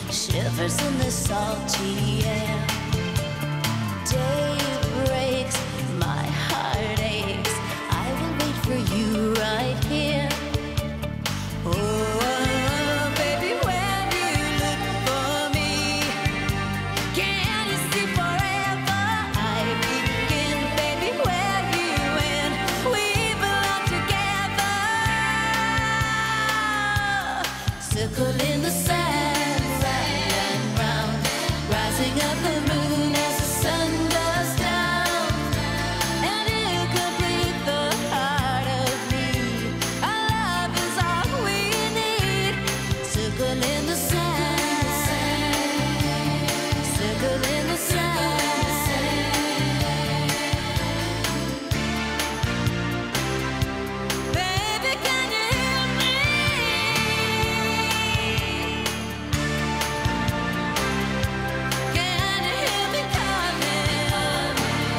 shivers in the salty air. Day breaks, my heart aches. I will wait for you right here. Oh, baby, when you look for me, can you see forever? I begin, baby, where you end. We belong together. Circle in the sand, round and round, rising up the moon as the sun goes down. And you complete the heart of me. Our love is all we need. Circle in the sand, circle in the sand. Baby, can you hear me? Can you hear me coming?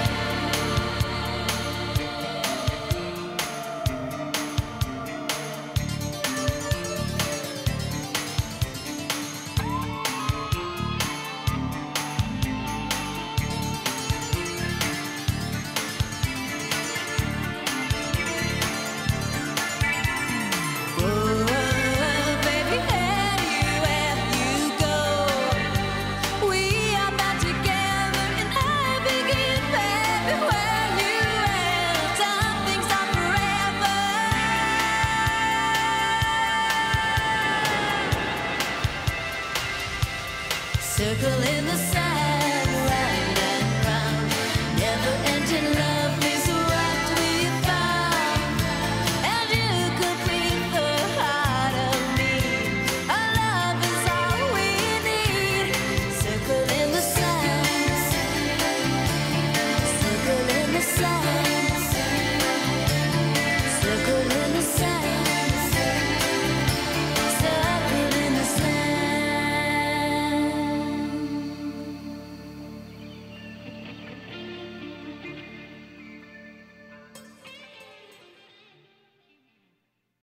Oh, baby, anywhere you go, we are bound together, and I begin, baby, where you end. Some things are forever. Circle in the sand.